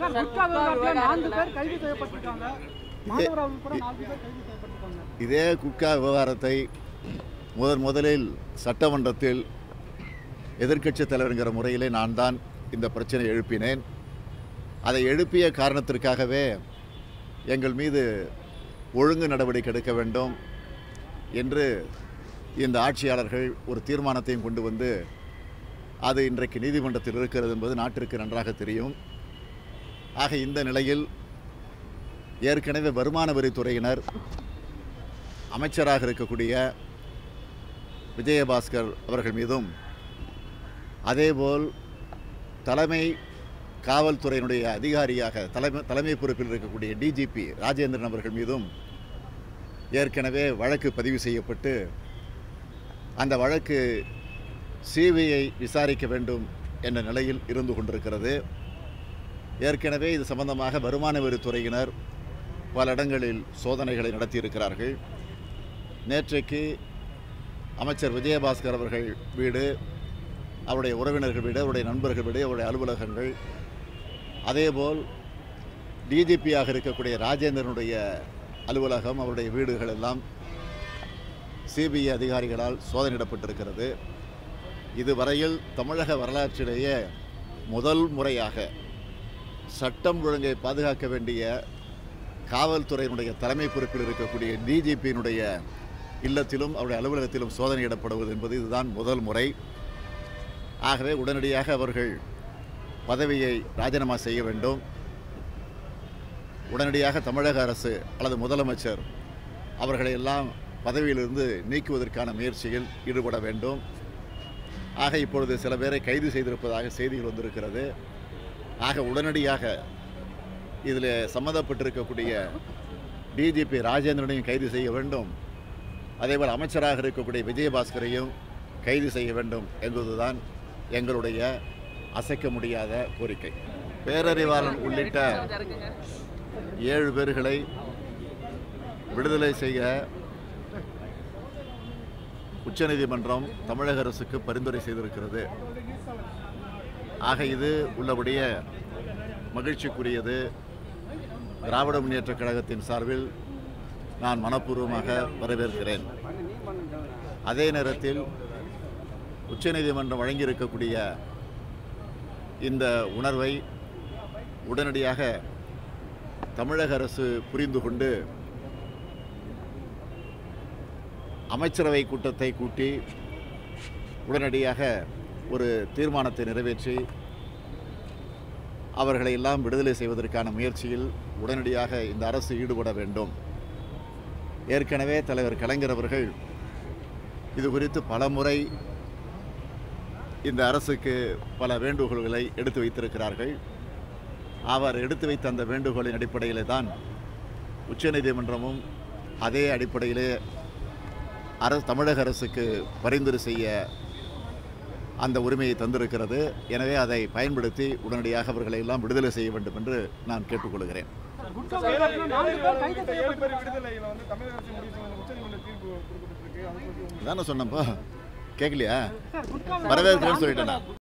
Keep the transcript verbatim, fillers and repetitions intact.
இதே குட்கா விவகாரத்தை முதன் முதலில் சட்டமன்றத்தில் எதிர்க்கட்சி தலைவர்ங்கிற முறையிலே நான் தான் இந்த பிரச்சனை எழுப்பினேன். அதை எழுப்பிய காரணத்திற்காகவே எங்கள் மீது ஒழுங்கு நடவடிக்கை எடுக்க வேண்டும் என்று இந்த ஆட்சியாளர்கள் ஒரு தீர்மானத்தையும் கொண்டு வந்து அது இன்றைக்கு நீதிமன்றத்தில் இருக்கிறது என்பது நாட்டிற்கு நன்றாக தெரியும். ஆக இந்த நிலையில் ஏற்கனவே வருமான வரித்துறையினர் அமைச்சராக இருக்கக்கூடிய விஜய பாஸ்கர் அவர்கள் மீதும் அதேபோல் தலைமை காவல்துறையினுடைய அதிகாரியாக தலைமை தலைமை பொறுப்பில் இருக்கக்கூடிய டி ஜி பி ராஜேந்திரன் அவர்கள் மீதும் ஏற்கனவே வழக்கு பதிவு செய்யப்பட்டு அந்த வழக்கு சி பி ஐ விசாரிக்க வேண்டும் என்ற நிலையில் இருந்து கொண்டிருக்கிறது. ஏற்கனவே இது சம்பந்தமாக வருமான வரித்துறையினர் பல இடங்களில் சோதனைகளை நடத்தியிருக்கிறார்கள். நேற்றைக்கு அமைச்சர் விஜயபாஸ்கர் அவர்கள் வீடு, அவருடைய உறவினர்கள் வீடு, அவருடைய நண்பர்கள் வீடு, அவருடைய அலுவலகங்கள், அதேபோல் டிஜிபியாக இருக்கக்கூடிய ராஜேந்திரனுடைய அலுவலகம், அவருடைய வீடுகள் எல்லாம் சிபிஐ அதிகாரிகளால் சோதனையிடப்பட்டிருக்கிறது. இதுவரையில் தமிழக வரலாற்றிலேயே முதல் முறையாக சட்டம் ஒழுங்கை பாதுகாக்க வேண்டிய காவல்துறையினுடைய தலைமை பொறுப்பில் இருக்கக்கூடிய டிஜிபியினுடைய இல்லத்திலும் அவருடைய அலுவலகத்திலும் சோதனையிடப்படுவது என்பது இதுதான் முதல் முறை. ஆகவே உடனடியாக அவர்கள் பதவியை ராஜினாமா செய்ய வேண்டும். உடனடியாக தமிழக அரசு அல்லது முதலமைச்சர் அவர்களை எல்லாம் பதவியிலிருந்து நீக்குவதற்கான முயற்சியில் ஈடுபட வேண்டும். ஆக இப்பொழுது சில பேரை கைது செய்திருப்பதாக செய்திகள் வந்திருக்கிறது. ஆக உடனடியாக இதில் சம்மந்தப்பட்டிருக்கக்கூடிய டிஜிபி ராஜேந்திரனையும் கைது செய்ய வேண்டும். அதேபோல் அமைச்சராக இருக்கக்கூடிய விஜயபாஸ்கரையும் கைது செய்ய வேண்டும் என்பதுதான் எங்களுடைய அசைக்க முடியாத கோரிக்கை. பேரறிவாளன் உள்ளிட்ட ஏழு பேர்களை விடுதலை செய்ய உச்சநீதிமன்றம் தமிழக அரசுக்கு பரிந்துரை செய்திருக்கிறது. ஆக இது உள்ளபடியே மகிழ்ச்சிக்குரியது. திராவிட முன்னேற்றக் கழகத்தின் சார்பில் நான் மனப்பூர்வமாக வரவேற்கிறேன். அதே நேரத்தில் உச்சநீதிமன்றம் வழங்கியிருக்கக்கூடிய இந்த உணர்வை உடனடியாக தமிழக அரசு புரிந்து கொண்டு அமைச்சரவை கூட்டத்தை கூட்டி உடனடியாக ஒரு தீர்மானத்தை நிறைவேற்றி அவர்களை எல்லாம் விடுதலை செய்வதற்கான முயற்சியில் உடனடியாக இந்த அரசு ஈடுபட வேண்டும். ஏற்கனவே தலைவர் கலைஞர் அவர்கள் இது குறித்து பல முறை இந்த அரசுக்கு பல வேண்டுகோள்களை எடுத்து வைத்திருக்கிறார்கள். அவர் எடுத்து வைத்த அந்த வேண்டுகோளின் அடிப்படையிலே தான் உச்சநீதிமன்றமும் அதே அடிப்படையிலே அரசு தமிழக அரசுக்கு பரிந்துரை செய்ய அந்த உரிமையை தந்திருக்கிறது. எனவே அதை பயன்படுத்தி உடனடியாக அவர்களை எல்லாம் விடுதலை செய்ய வேண்டும் என்று நான் கேட்டுக்கொள்கிறேன். தானே சொன்னப்போ கேட்கலையா? வரவேற்கிறேன்னு சொல்லிட்டேன்.